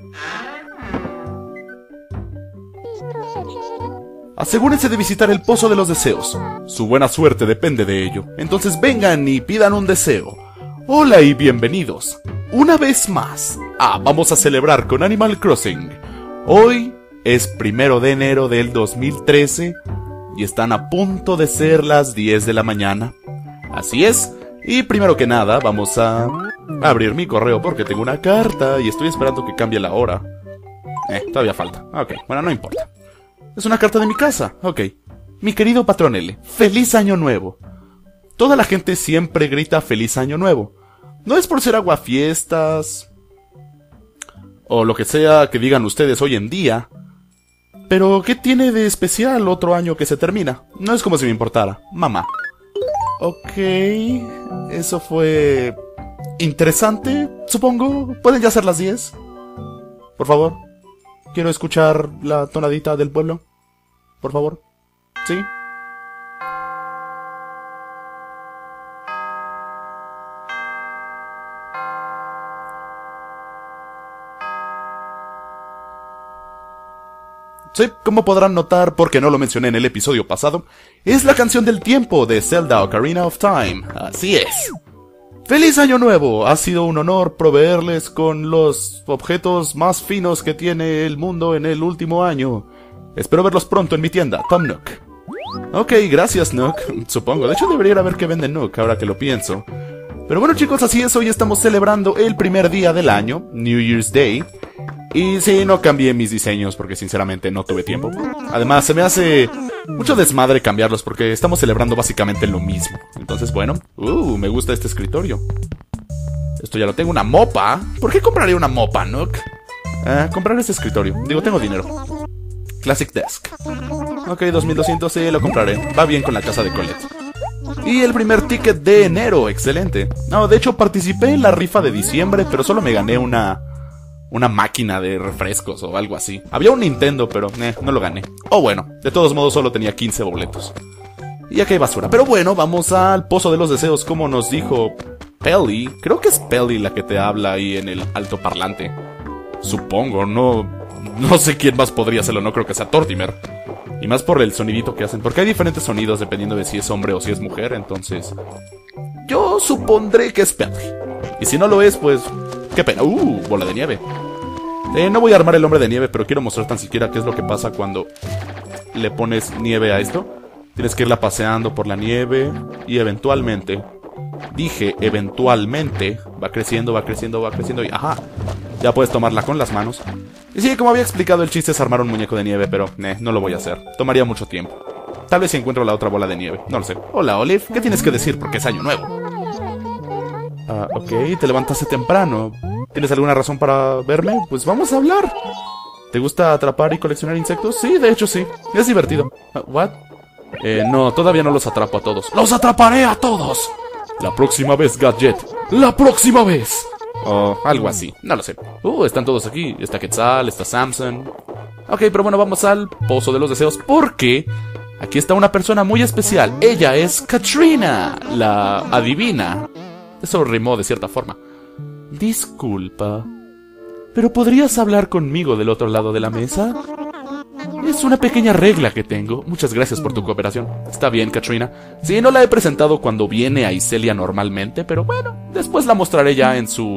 Asegúrense de visitar el Pozo de los Deseos. Su buena suerte depende de ello. Entonces vengan y pidan un deseo. Hola y bienvenidos. Una vez más. Vamos a celebrar con Animal Crossing. Hoy es 1 de enero del 2013 y están a punto de ser las 10 de la mañana. Así es. Y primero que nada vamos a abrir mi correo porque tengo una carta y estoy esperando que cambie la hora. Todavía falta. Ok, bueno, no importa. Es una carta de mi casa. Ok. Mi querido patrón L, ¡feliz año nuevo! Toda la gente siempre grita feliz año nuevo. No es por ser aguafiestas o lo que sea que digan ustedes hoy en día. Pero, ¿qué tiene de especial otro año que se termina? No es como si me importara. Mamá. Ok. Eso fue interesante, supongo. ¿Pueden ya ser las 10? Por favor. Quiero escuchar la tonadita del pueblo. Por favor. ¿Sí? Sí, como podrán notar, porque no lo mencioné en el episodio pasado, es la canción del tiempo de Zelda Ocarina of Time. Así es. ¡Feliz Año Nuevo! Ha sido un honor proveerles con los objetos más finos que tiene el mundo en el último año. Espero verlos pronto en mi tienda, Tom Nook. Ok, gracias Nook, supongo. De hecho debería ver qué vende Nook, ahora que lo pienso. Pero bueno chicos, así es, hoy estamos celebrando el primer día del año, New Year's Day. Y sí, no cambié mis diseños porque sinceramente no tuve tiempo. Además, se me hace mucho desmadre cambiarlos porque estamos celebrando básicamente lo mismo. Entonces, bueno, me gusta este escritorio. Esto ya lo tengo, una mopa. ¿Por qué compraría una mopa, Nook? Comprar este escritorio. Digo, tengo dinero. Classic Desk. Ok, 2200, sí, lo compraré. Va bien con la casa de Colette. Y el primer ticket de enero, excelente. No, de hecho participé en la rifa de diciembre, pero solo me gané una máquina de refrescos o algo así. Había un Nintendo, pero no lo gané. Oh bueno, de todos modos solo tenía 15 boletos. Y aquí hay basura. Pero bueno, vamos al Pozo de los Deseos, como nos dijo Pelly. Creo que es Pelly la que te habla ahí en el altoparlante. Supongo, no sé quién más podría hacerlo, no creo que sea Tortimer. Y más por el sonidito que hacen, porque hay diferentes sonidos dependiendo de si es hombre o si es mujer, entonces yo supondré que es Pelly. Y si no lo es, pues qué pena. Bola de nieve. No voy a armar el hombre de nieve, pero quiero mostrar tan siquiera qué es lo que pasa cuando le pones nieve a esto. Tienes que irla paseando por la nieve y eventualmente, dije eventualmente, va creciendo, va creciendo, va creciendo y ¡ajá! Ya puedes tomarla con las manos. Y sí, como había explicado, el chiste es armar un muñeco de nieve, pero no lo voy a hacer. Tomaría mucho tiempo. Tal vez si encuentro la otra bola de nieve, no lo sé. Hola Olive, ¿qué tienes que decir? Porque es año nuevo. Ok, te levantaste temprano. ¿Tienes alguna razón para verme? Pues vamos a hablar. ¿Te gusta atrapar y coleccionar insectos? Sí, de hecho sí. Es divertido. ¿What? No, todavía no los atrapo a todos. ¡Los atraparé a todos! La próxima vez, Gadget. ¡La próxima vez! O algo así, no lo sé. Están todos aquí. Está Quetzal, está Samson. Ok, pero bueno, vamos al Pozo de los Deseos porque aquí está una persona muy especial. Ella es Katrina, la adivina. Eso rimó de cierta forma. Disculpa, ¿pero podrías hablar conmigo del otro lado de la mesa? Es una pequeña regla que tengo. Muchas gracias por tu cooperación. Está bien, Katrina. Sí, no la he presentado cuando viene a Iselia normalmente, pero bueno, después la mostraré ya en su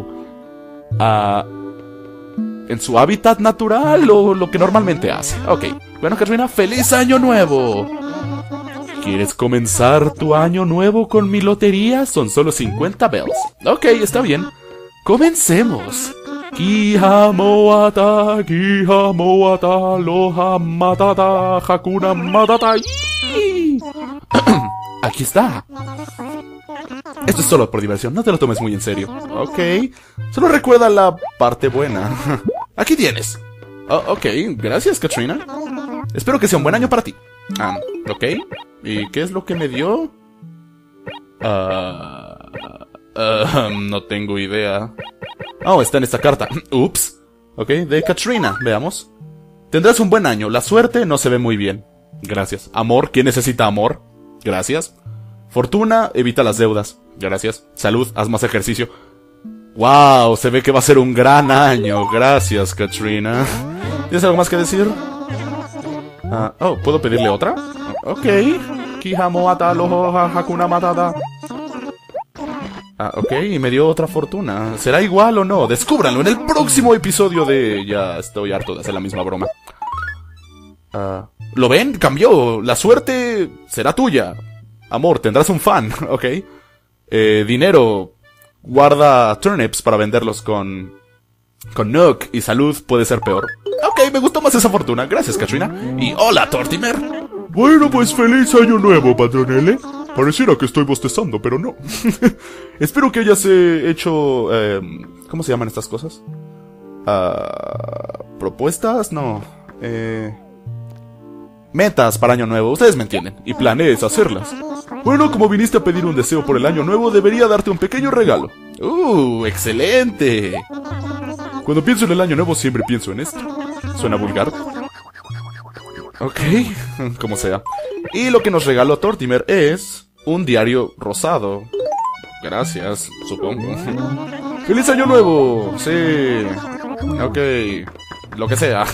hábitat natural o lo que normalmente hace. Ok, bueno, Katrina, ¡feliz año nuevo! ¿Quieres comenzar tu año nuevo con mi lotería? Son solo 50 bells. Ok, está bien. ¡Comencemos! Kiha moata, loha matata, hakuna matata. Aquí está. Esto es solo por diversión, no te lo tomes muy en serio. Ok, solo recuerda la parte buena. Aquí tienes. Ok, gracias, Katrina. Espero que sea un buen año para ti. Ok, ¿y qué es lo que me dio? No tengo idea. Oh, está en esta carta. Ups. Ok, de Katrina, veamos. Tendrás un buen año, la suerte no se ve muy bien. Gracias. Amor, ¿quién necesita amor? Gracias. Fortuna, evita las deudas. Gracias. Salud, haz más ejercicio. Wow, se ve que va a ser un gran año. Gracias, Katrina. ¿Tienes algo más que decir? Oh, ¿puedo pedirle otra? Ok. Kihamoata loho hakuna matata. Ok, y me dio otra fortuna. ¿Será igual o no? Descúbranlo en el próximo episodio de... Ya estoy harto de hacer la misma broma. ¿Lo ven? Cambió. La suerte será tuya. Amor, tendrás un fan. Ok. Dinero. Guarda turnips para venderlos con Nook. Y salud puede ser peor. Ok, me gustó más esa fortuna. Gracias, Katrina. Y hola, Tortimer. Bueno, pues feliz año nuevo, Patronele. Pareciera que estoy bostezando, pero no. Espero que hayas hecho... ¿cómo se llaman estas cosas? ¿Propuestas? No. Metas para año nuevo, ustedes me entienden. Y planees hacerlas. Bueno, como viniste a pedir un deseo por el año nuevo, debería darte un pequeño regalo. ¡Excelente! Cuando pienso en el año nuevo siempre pienso en esto. ¿Suena vulgar? Ok, como sea. Y lo que nos regaló Tortimer es... un diario rosado. Gracias, supongo. ¡Feliz año nuevo! Sí. Ok. Lo que sea.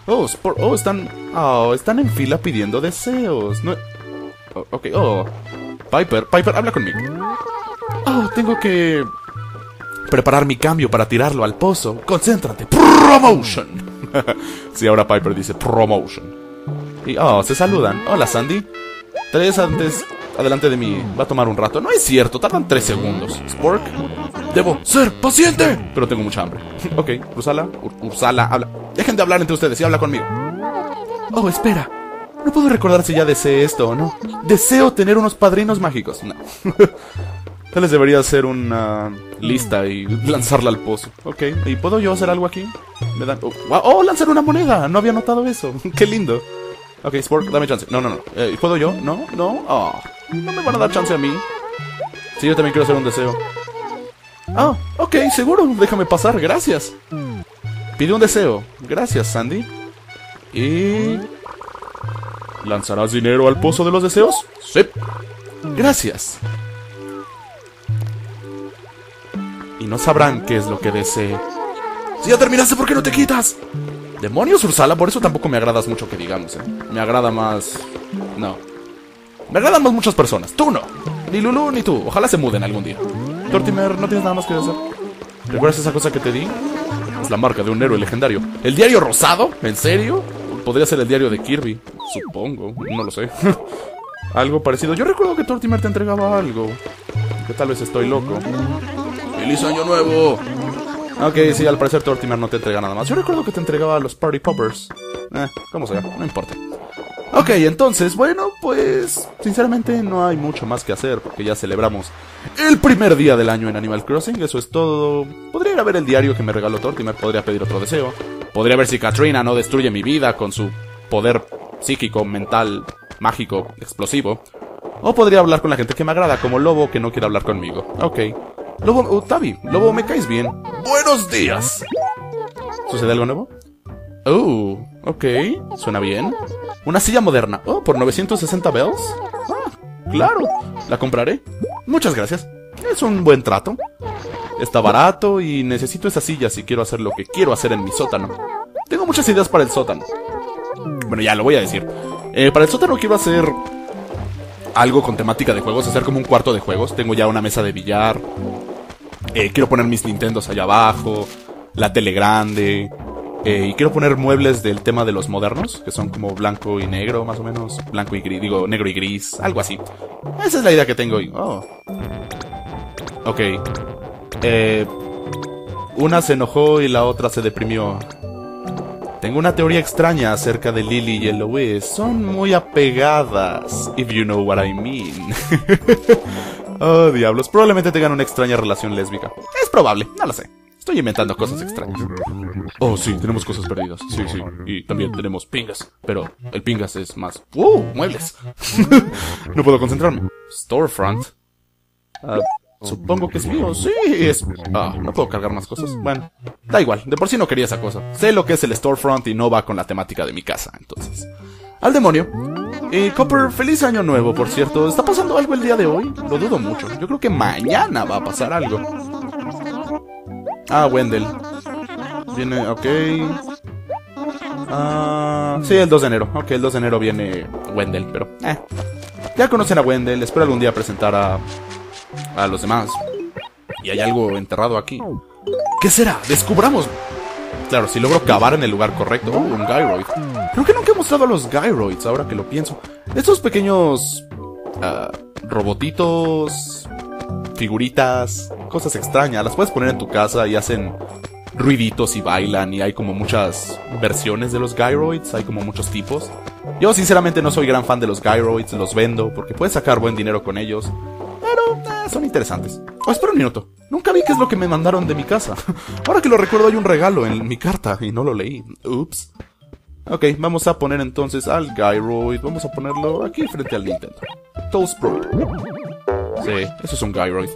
Están en fila pidiendo deseos. No... ok, Piper, habla conmigo. Tengo que... preparar mi cambio para tirarlo al pozo. Concéntrate. Promotion. Sí, ahora Piper dice promotion. Y, se saludan. Hola, Sandy. 3 antes... adelante de mí. Va a tomar un rato. No es cierto, tardan 3 segundos. Spork. Debo ser paciente. Pero tengo mucha hambre. Ok, Ursala, habla. Dejen de hablar entre ustedes y habla conmigo. Espera. No puedo recordar si ya deseé esto o no. Deseo tener unos padrinos mágicos. No. Tal vez debería hacer una lista y lanzarla al pozo. Ok, ¿y puedo yo hacer algo aquí? Me dan... lanzar una moneda. No había notado eso. Qué lindo. Ok, Spork, dame chance. No. ¿Puedo yo? No. No me van a dar chance a mí. Sí, yo también quiero hacer un deseo. Ok, seguro. Déjame pasar, gracias. Pide un deseo. Gracias, Sandy. Y... ¿lanzarás dinero al pozo de los deseos? Sí. Gracias. Y no sabrán qué es lo que desee. Si ya terminaste, ¿por qué no te quitas? Demonios, Ursala, por eso tampoco me agradas mucho que digamos, Me agrada más... no. Me agradan más muchas personas. Tú no. Ni Lulu ni tú. Ojalá se muden algún día. Tortimer, ¿no tienes nada más que hacer? ¿Recuerdas esa cosa que te di? Es la marca de un héroe legendario. ¿El diario rosado? ¿En serio? Podría ser el diario de Kirby. Supongo. No lo sé. Algo parecido. Yo recuerdo que Tortimer te entregaba algo. Que tal vez estoy loco. ¡Feliz año nuevo! Ok, sí, al parecer Tortimer no te entrega nada más. Yo recuerdo que te entregaba los Party Poppers. Como sea, no importa. Ok, entonces, bueno, pues... sinceramente no hay mucho más que hacer, porque ya celebramos el primer día del año en Animal Crossing. Eso es todo. Podría ir a ver el diario que me regaló Tortimer, podría pedir otro deseo. Podría ver si Katrina no destruye mi vida con su poder psíquico, mental, mágico, explosivo. O podría hablar con la gente que me agrada, como Lobo, que no quiere hablar conmigo. Ok. Lobo, Tabi, Lobo, me caes bien. ¡Buenos días! ¿Sucede algo nuevo? Ok, suena bien. Una silla moderna. ¿Por 960 bells? Claro, la compraré. Muchas gracias. Es un buen trato. Está barato y necesito esa silla si quiero hacer lo que quiero hacer en mi sótano. Tengo muchas ideas para el sótano. Bueno, ya lo voy a decir. Para el sótano quiero hacer algo con temática de juegos, hacer como un cuarto de juegos. Tengo ya una mesa de billar. Quiero poner mis Nintendos allá abajo, la tele grande, y quiero poner muebles del tema de los modernos, que son como blanco y negro, más o menos. Blanco y gris, digo, negro y gris, algo así. Esa es la idea que tengo hoy. Ok. Una se enojó y la otra se deprimió. Tengo una teoría extraña acerca de Lily y Eloise. Son muy apegadas, if you know what I mean. Oh, diablos. Probablemente tengan una extraña relación lésbica. Es probable, no lo sé. Estoy inventando cosas extrañas. Sí, tenemos cosas perdidas. Sí. Y también tenemos pingas. Pero el pingas es más... muebles. No puedo concentrarme. Storefront. Supongo que es mío. Sí, es... no puedo cargar más cosas. Bueno, da igual. De por sí no quería esa cosa. Sé lo que es el storefront y no va con la temática de mi casa. Entonces... ¡al demonio! Copper, feliz año nuevo, por cierto. ¿Está pasando algo el día de hoy? Lo dudo mucho. Yo creo que mañana va a pasar algo. Ah, Wendell. Viene, ok. Sí, el 2 de enero. Ok, el 2 de enero viene Wendell, pero... Ya conocen a Wendell, espero algún día presentar a los demás. Y hay algo enterrado aquí. ¿Qué será? Descubramos. Claro, si logro cavar en el lugar correcto. Un Gyroid. Creo que nunca he mostrado a los Gyroids, ahora que lo pienso. Estos pequeños... robotitos... figuritas... cosas extrañas. Las puedes poner en tu casa y hacen... ruiditos y bailan, y hay como muchas versiones de los Gyroids, hay como muchos tipos. Yo sinceramente no soy gran fan de los Gyroids, los vendo porque puedes sacar buen dinero con ellos, pero son interesantes. Oh, espera un minuto, nunca vi qué es lo que me mandaron de mi casa. Ahora que lo recuerdo hay un regalo en mi carta y no lo leí. Ups. Ok, vamos a poner entonces al Gyroid, vamos a ponerlo aquí frente al Nintendo. Toast Pro. Sí, eso es un Gyroid.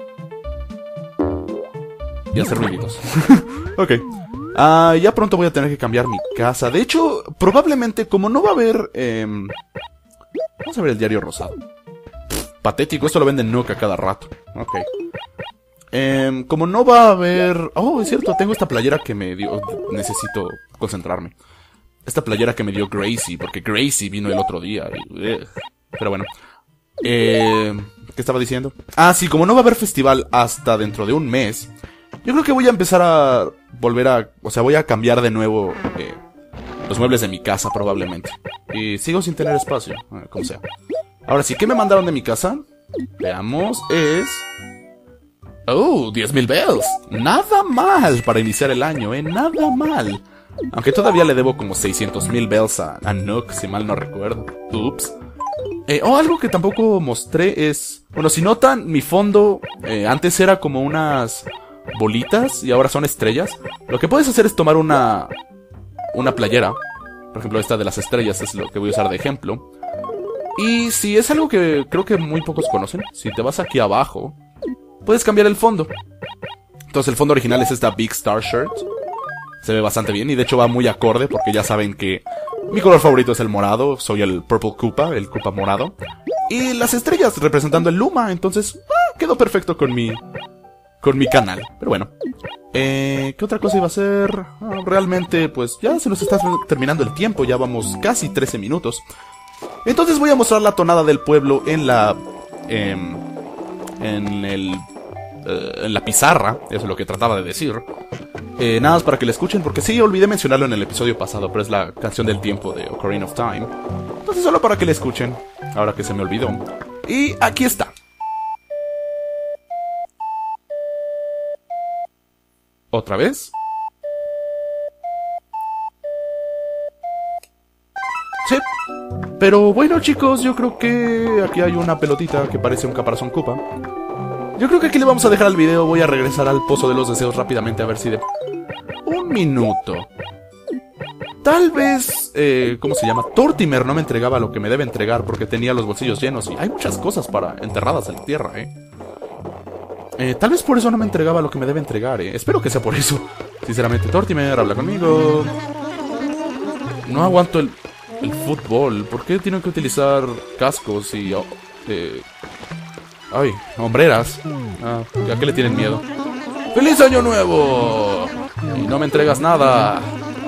Y hacer ruiditos. Ok. Ya pronto voy a tener que cambiar mi casa. De hecho, probablemente, como no va a haber... Vamos a ver el diario rosado. Patético, esto lo venden Nook a cada rato. Ok. Como no va a haber... Oh, es cierto, tengo esta playera que me dio... Necesito concentrarme. Esta playera que me dio Gracie, porque Gracie vino el otro día. Pero bueno. ¿Qué estaba diciendo? Ah, sí, como no va a haber festival hasta dentro de un mes... Yo creo que voy a empezar a volver a... O sea, voy a cambiar de nuevo los muebles de mi casa probablemente. Y sigo sin tener espacio, como sea. Ahora sí, ¿qué me mandaron de mi casa? Veamos, es... Oh, 10,000 bells. Nada mal para iniciar el año, nada mal. Aunque todavía le debo como 600,000 bells a Nook, si mal no recuerdo. Ups. Algo que tampoco mostré es... Bueno, si notan, mi fondo antes era como unas... bolitas y ahora son estrellas. Lo que puedes hacer es tomar una playera. Por ejemplo, esta de las estrellas es lo que voy a usar de ejemplo. Y si es algo que creo que muy pocos conocen, si te vas aquí abajo, puedes cambiar el fondo. Entonces el fondo original es esta Big Star Shirt. Se ve bastante bien y de hecho va muy acorde porque ya saben que mi color favorito es el morado. Soy el Purple Koopa, el Koopa morado. Y las estrellas representando el Luma. Entonces quedó perfecto con mi canal. Pero bueno, ¿qué otra cosa iba a hacer? Realmente, pues ya se nos está terminando el tiempo. Ya vamos casi 13 minutos. Entonces voy a mostrar la tonada del pueblo en la pizarra. Eso es lo que trataba de decir. Nada más para que la escuchen, porque sí, olvidé mencionarlo en el episodio pasado, pero es la canción del tiempo de Ocarina of Time. Entonces solo para que la escuchen, ahora que se me olvidó. Y aquí está. ¿Otra vez? Sí. Pero bueno, chicos, yo creo que aquí hay una pelotita que parece un caparazón Koopa. Yo creo que aquí le vamos a dejar el video. Voy a regresar al pozo de los deseos rápidamente a ver si de... Un minuto. Tal vez... ¿cómo se llama? Tortimer no me entregaba lo que me debe entregar porque tenía los bolsillos llenos y hay muchas cosas para enterradas en la tierra, tal vez por eso no me entregaba lo que me debe entregar, Espero que sea por eso. Sinceramente, Tortimer, habla conmigo. No aguanto el fútbol. ¿Por qué tienen que utilizar cascos y... ay, hombreras? ¿A qué le tienen miedo? ¡Feliz Año Nuevo! Y no me entregas nada.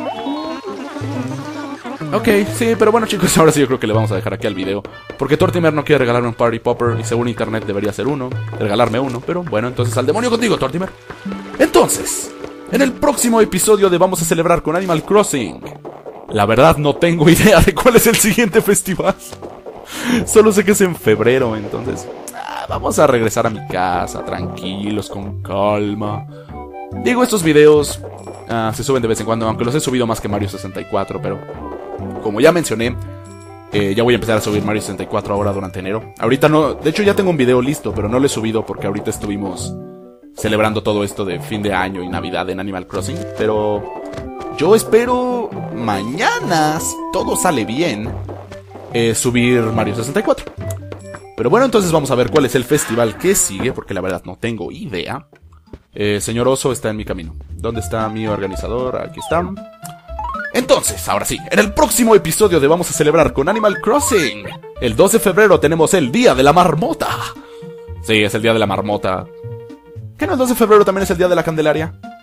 Ok, sí, pero bueno, chicos, ahora sí yo creo que le vamos a dejar aquí al video, porque Tortimer no quiere regalarme un Party Popper y según internet debería ser regalarme uno, pero bueno, entonces al demonio contigo, Tortimer. Entonces, en el próximo episodio de Vamos a Celebrar con Animal Crossing, la verdad no tengo idea de cuál es el siguiente festival. Solo sé que es en febrero, entonces vamos a regresar a mi casa, tranquilos, con calma. Digo, estos videos se suben de vez en cuando, aunque los he subido más que Mario 64, pero como ya mencioné, ya voy a empezar a subir Mario 64 ahora durante enero. Ahorita no, de hecho ya tengo un video listo, pero no lo he subido porque ahorita estuvimos celebrando todo esto de fin de año y Navidad en Animal Crossing. Pero yo espero mañana, si todo sale bien, subir Mario 64. Pero bueno, entonces vamos a ver cuál es el festival que sigue, porque la verdad no tengo idea. Señor Oso está en mi camino. ¿Dónde está mi organizador? Aquí está. Entonces, ahora sí, en el próximo episodio de Vamos a Celebrar con Animal Crossing, el 2 de febrero tenemos el Día de la Marmota. Sí, es el Día de la Marmota. ¿Qué no el 2 de febrero también es el Día de la Candelaria?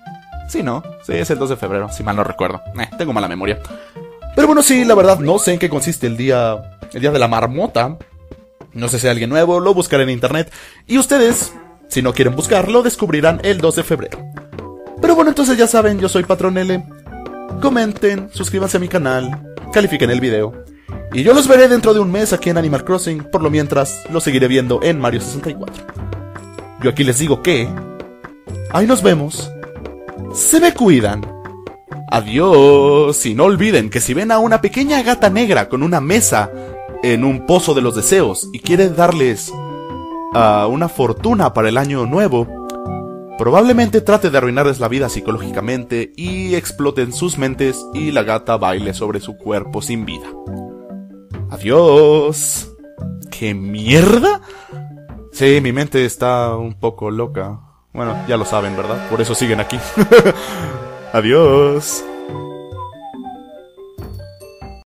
Sí, ¿no? Sí, es el 2 de febrero, si mal no recuerdo. Tengo mala memoria. Pero bueno, sí, la verdad, no sé en qué consiste el día de la marmota. No sé si hay alguien nuevo, lo buscaré en internet. Y ustedes, si no quieren buscarlo, descubrirán el 2 de febrero. Pero bueno, entonces ya saben, yo soy Patrón L. Comenten, suscríbanse a mi canal, califiquen el video. Y yo los veré dentro de un mes aquí en Animal Crossing. Por lo mientras, los seguiré viendo en Mario 64. Yo aquí les digo que... ahí nos vemos. Se me cuidan. Adiós. Y no olviden que si ven a una pequeña gata negra con una mesa en un pozo de los deseos y quiere darles una fortuna para el año nuevo, probablemente trate de arruinarles la vida psicológicamente y exploten sus mentes y la gata baile sobre su cuerpo sin vida. Adiós. ¿Qué mierda? Sí, mi mente está un poco loca. Bueno, ya lo saben, ¿verdad? Por eso siguen aquí. Adiós.